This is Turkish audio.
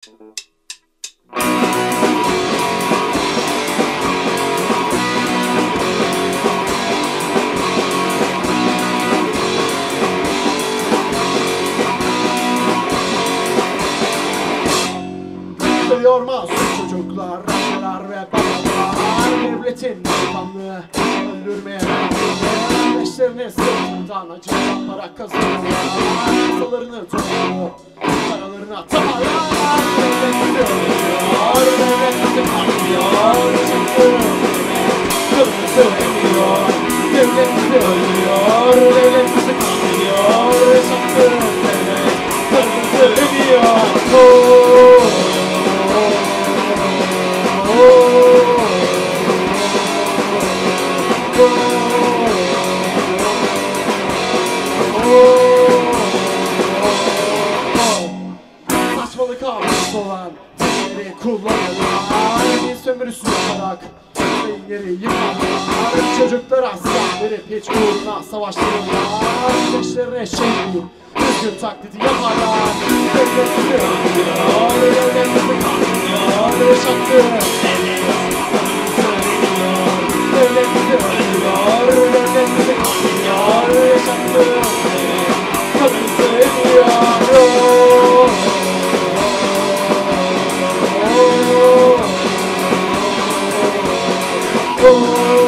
Yormaz çocuklar, anneler ve babalar devletin kanlı öldürmeye kardeşlerini sırtından acı para kazanıyorlar. Kasalarını topluyor, paralarını atarlar. Devlet ölüyor, devlet katlıyor. Kırmızı emiyor, devlet ölüyor, devlet katlıyor. Yaşattı devlet, kırmızı emiyor. Saçmalık abisi olan dinleri kullanırlar. Bir sömürüsü yaparak beyinleri yıkarlar. Çocuklar askerleri hiç uğruna savaştırırlar. Kardeşlerine şehit düzgün taklidi yaparlar. Devletimizi öldürüyor, devletimizi katlıyor. Yaşattı devletimizi öldürüyor, devletimizi katlıyor. Yaşattı kadınızı emiyor. Oh